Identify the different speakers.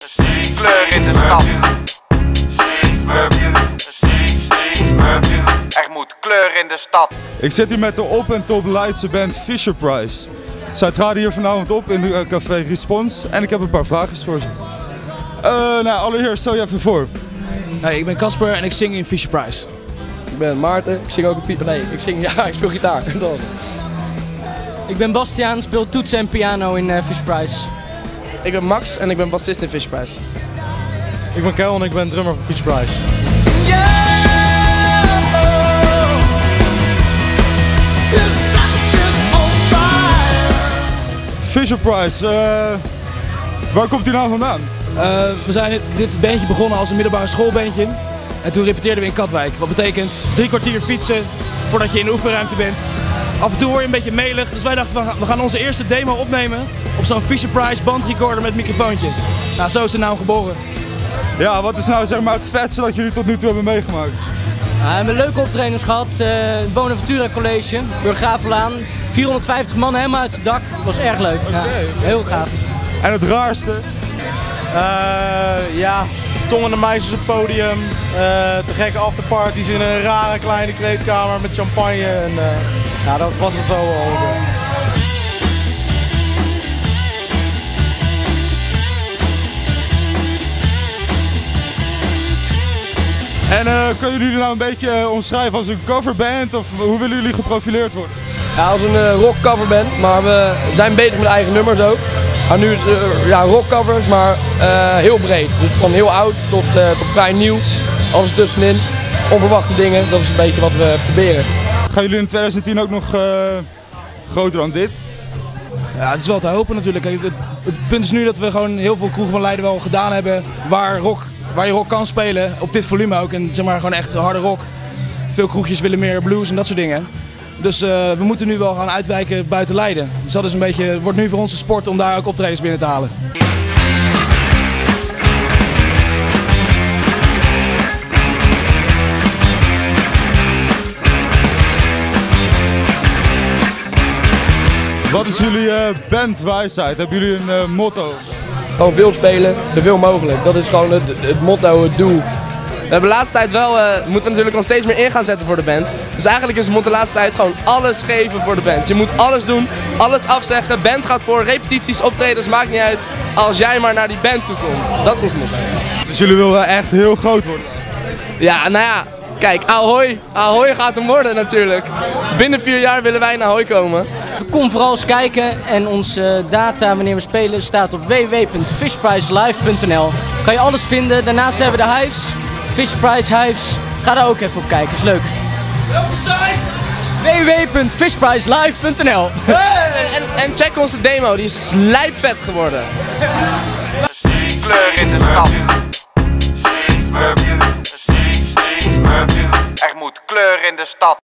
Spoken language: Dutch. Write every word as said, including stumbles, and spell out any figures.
Speaker 1: Kleur in de stad. Er moet kleur in de stad.
Speaker 2: Ik zit hier met de op- en top Leidse band Fisher Price. Zij traden hier vanavond op in de café Response en ik heb een paar vragen voor ze. Uh, nou, allereerst stel je even voor.
Speaker 3: Hey, ik ben Casper en ik zing in Fisher Price.
Speaker 4: Ik ben Maarten, ik zing ook een nee, ik zing ja, ik speel gitaar. Dat.
Speaker 5: Ik ben Bastiaan, speel toetsen en piano in uh, Fisher Price.
Speaker 4: Ik ben Max en ik ben bassist in Fisher Price.
Speaker 6: Ik ben Kel en ik ben drummer van Fisher Price.
Speaker 2: Fisher Price, uh, waar komt die naam vandaan?
Speaker 3: Uh, we zijn dit bandje begonnen als een middelbare schoolbandje. En toen repeteerden we in Katwijk. Wat betekent drie kwartier fietsen voordat je in de oefenruimte bent. Af en toe word je een beetje melig, dus wij dachten we gaan onze eerste demo opnemen op zo'n Fisher Price bandrecorder met microfoontje. Nou, zo is de naam geboren.
Speaker 2: Ja, wat is nou zeg maar het vetste dat jullie tot nu toe hebben meegemaakt?
Speaker 5: Ja, we hebben leuke optredens gehad, uh, Bonaventura College, Burggravenlaan. vierhonderdvijftig man helemaal uit het dak, dat was erg leuk. Ja, heel gaaf.
Speaker 2: En het raarste?
Speaker 6: Uh, ja, tongende meisjes op het podium, uh, te gekke afterparties in een rare kleine kleedkamer met champagne. En, uh, ja, dat was het zo al.
Speaker 2: En uh, kunnen jullie nou een beetje uh, omschrijven als een coverband of hoe willen jullie geprofileerd worden?
Speaker 4: Ja, als een uh, rock coverband, maar we zijn bezig met eigen nummers ook. Maar nu is uh, ja, rock covers, maar uh, heel breed. Dus van heel oud tot, uh, tot vrij nieuw, alles tussenin. Onverwachte dingen, dat is een beetje wat we proberen.
Speaker 2: Gaan jullie in twintig tien ook nog uh, groter dan dit?
Speaker 3: Ja, het is wel te hopen natuurlijk. Het, het punt is nu dat we gewoon heel veel kroegen van Leiden wel gedaan hebben waar rock Waar je rock kan spelen, op dit volume ook. En zeg maar gewoon echt harde rock. Veel kroegjes willen meer blues en dat soort dingen. Dus uh, we moeten nu wel gaan uitwijken buiten Leiden. Dus dat is een beetje, het wordt nu voor ons een sport om daar ook optredens binnen te halen.
Speaker 2: Wat is jullie uh, bandwijsheid? Hebben jullie een uh, motto?
Speaker 4: Gewoon veel spelen, zoveel mogelijk. Dat is gewoon het, het motto, het doel. We hebben de laatste tijd wel, uh, moeten we natuurlijk nog steeds meer in gaan zetten voor de band. Dus eigenlijk is het motto de laatste tijd gewoon alles geven voor de band. Je moet alles doen, alles afzeggen, band gaat voor, repetities, optredens, maakt niet uit. Als jij maar naar die band toe komt. Dat is ons motto.
Speaker 2: Dus jullie willen wel echt heel groot worden?
Speaker 4: Ja, nou ja, kijk, Ahoy, Ahoy gaat hem worden natuurlijk. Binnen vier jaar willen wij naar Ahoy komen.
Speaker 5: Kom vooral eens kijken en onze data wanneer we spelen staat op w w w punt fishpricelive punt n l. Kan je alles vinden. Daarnaast hebben we de Hives, Fisher Price Hives. Ga daar ook even op kijken, is leuk.
Speaker 4: Welke site?
Speaker 5: w w w punt fishpricelive punt n l.
Speaker 4: Hey! En, en check onze demo, die is lijpvet geworden.
Speaker 1: Kleur in de stad. Er moet kleur in de stad.